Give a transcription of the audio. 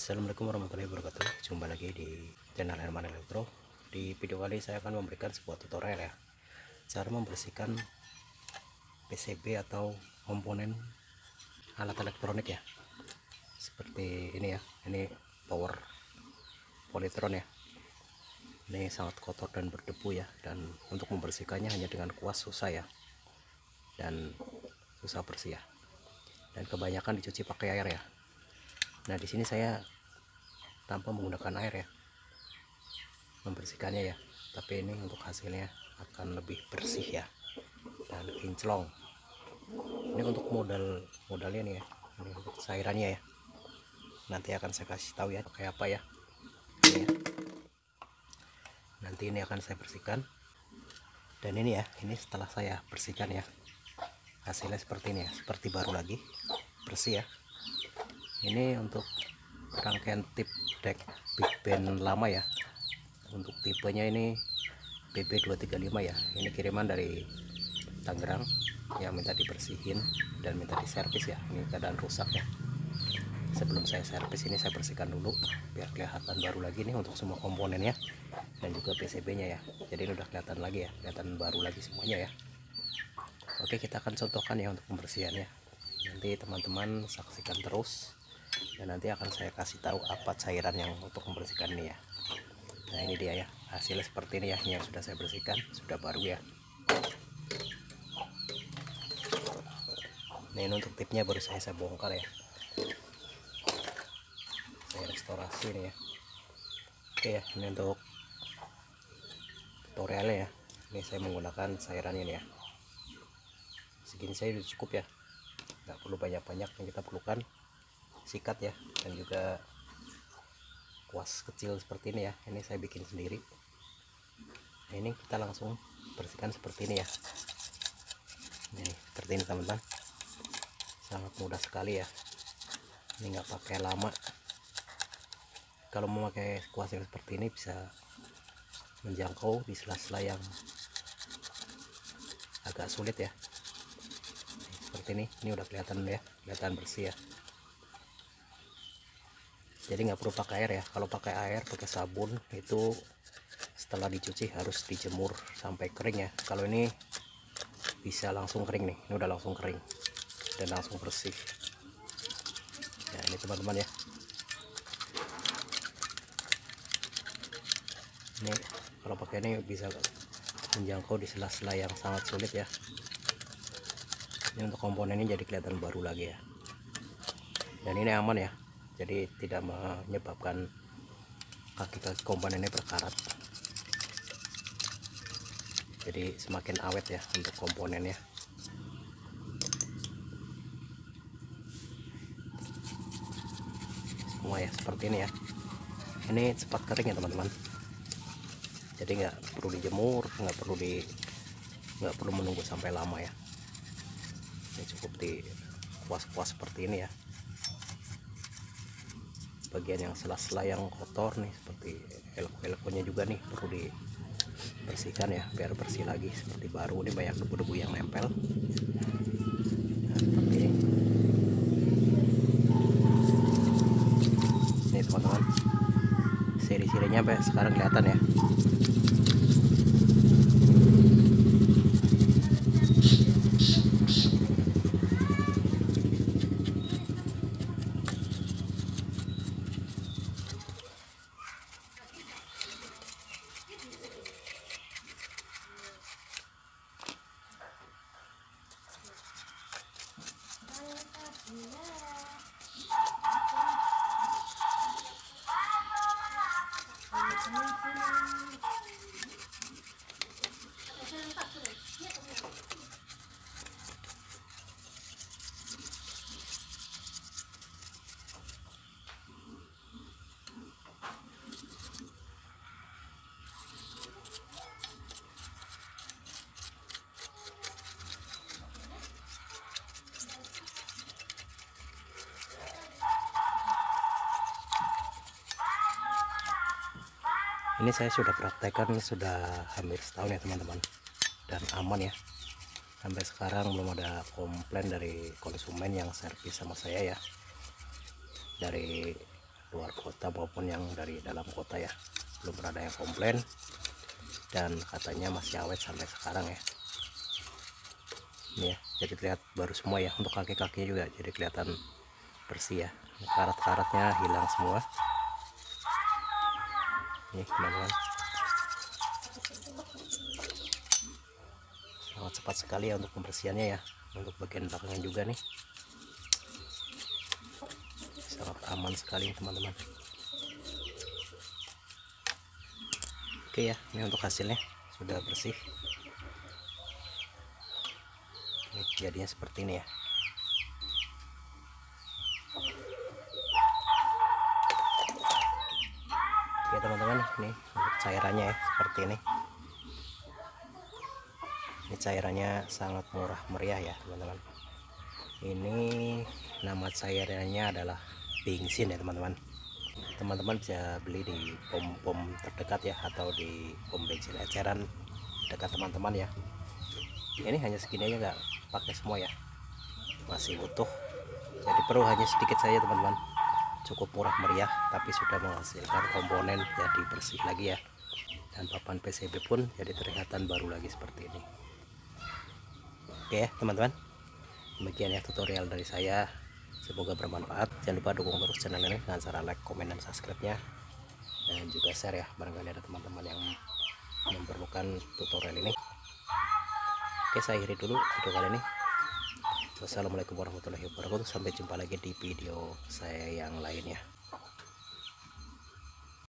Assalamualaikum warahmatullahi wabarakatuh. Jumpa lagi di channel Herman Elektro. Di video kali saya akan memberikan sebuah tutorial ya, cara membersihkan PCB atau komponen alat elektronik ya, seperti ini ya. Ini power polytron ya. Ini sangat kotor dan berdebu ya, dan untuk membersihkannya hanya dengan kuas susah ya, dan susah bersih ya, dan kebanyakan dicuci pakai air ya. Nah, di sini saya tanpa menggunakan air ya membersihkannya ya, tapi ini untuk hasilnya akan lebih bersih ya dan kinclong. Ini untuk modalnya nih ya, ini untuk cairannya ya, nanti akan saya kasih tahu ya kayak apa ya. Ini ya, nanti ini akan saya bersihkan, dan ini ya, ini setelah saya bersihkan ya, hasilnya seperti ini ya, seperti baru lagi, bersih ya. Ini untuk rangkaian tip deck Big Band lama ya. Untuk tipenya ini BB235 ya. Ini kiriman dari Tangerang yang minta dibersihin dan minta diservis ya. Ini keadaan rusak ya. Sebelum saya servis ini saya bersihkan dulu biar kelihatan baru lagi nih untuk semua komponennya dan juga PCB-nya ya. Jadi ini udah kelihatan lagi ya, kelihatan baru lagi semuanya ya. Oke, kita akan contohkan ya untuk pembersihannya. Nanti teman-teman saksikan terus, dan nanti akan saya kasih tahu apa cairan yang untuk membersihkan ini ya. Nah, ini dia ya, hasilnya seperti ini ya. Ini yang sudah saya bersihkan, sudah baru ya. Nah, ini untuk tipnya baru saya bongkar ya, saya restorasi ini ya. Oke ya, ini untuk tutorialnya ya. Ini saya menggunakan cairan ini ya, segini saya sudah cukup ya, nggak perlu banyak-banyak. Yang kita perlukan sikat ya, dan juga kuas kecil seperti ini ya. Ini saya bikin sendiri. Nah, ini kita langsung bersihkan seperti ini ya. Ini seperti ini teman-teman, sangat mudah sekali ya. Ini nggak pakai lama. Kalau mau pakai kuas yang seperti ini bisa menjangkau di sela-sela yang agak sulit ya. Seperti ini udah kelihatan ya, kelihatan bersih ya. Jadi nggak perlu pakai air ya. Kalau pakai air, pakai sabun, itu setelah dicuci harus dijemur sampai kering ya. Kalau ini bisa langsung kering nih, ini udah langsung kering dan langsung bersih ya. Ini teman-teman ya, ini kalau pakai ini bisa menjangkau di sela-sela yang sangat sulit ya. Ini untuk komponennya jadi kelihatan baru lagi ya, dan ini aman ya, jadi tidak menyebabkan kaki-kaki komponennya berkarat. Jadi semakin awet ya untuk komponennya. Semua ya seperti ini ya. Ini cepat kering ya teman-teman, jadi nggak perlu dijemur, nggak perlu menunggu sampai lama ya. Ini cukup di kuas-kuas seperti ini ya. Bagian yang sela-sela yang kotor nih, seperti elko-elkonya juga nih perlu dibersihkan ya, biar bersih lagi seperti baru. Ini banyak debu-debu yang nempel. Nah, seperti ini. Nih teman-teman, seri-serinya sampai sekarang kelihatan ya. Ini saya sudah praktekkan sudah hampir setahun ya teman-teman, dan aman ya. Sampai sekarang belum ada komplain dari konsumen yang servis sama saya ya. Dari luar kota maupun yang dari dalam kota ya. Belum pernah ada yang komplain, dan katanya masih awet sampai sekarang ya. Ini ya, jadi terlihat baru semua ya. Untuk kaki-kakinya juga jadi kelihatan bersih ya. Karat-karatnya hilang semua. Nih teman-teman, sangat cepat sekali ya untuk pembersihannya ya. Untuk bagian belakangnya juga nih sangat aman sekali teman-teman. Oke ya, ini untuk hasilnya sudah bersih. Ini jadinya seperti ini ya. Oke teman-teman, ini untuk cairannya ya seperti ini. Ini cairannya sangat murah meriah ya teman-teman. Ini nama cairannya adalah bensin ya teman-teman. Teman-teman bisa beli di pom-pom terdekat ya, atau di pom bensin eceran dekat teman-teman ya. Ini hanya segini aja, nggak pakai semua ya, masih utuh. Jadi perlu hanya sedikit saja teman-teman. Cukup murah meriah, tapi sudah menghasilkan komponen jadi bersih lagi ya. Dan papan PCB pun jadi terlihatan baru lagi seperti ini. Oke ya teman-teman, demikian ya tutorial dari saya. Semoga bermanfaat. Jangan lupa dukung terus channel ini dengan cara like, komen, dan subscribe-nya, dan juga share ya barangkali ada teman-teman yang memerlukan tutorial ini. Oke, saya akhiri dulu video kali ini. Wassalamualaikum warahmatullahi wabarakatuh. Sampai jumpa lagi di video saya yang lainnya.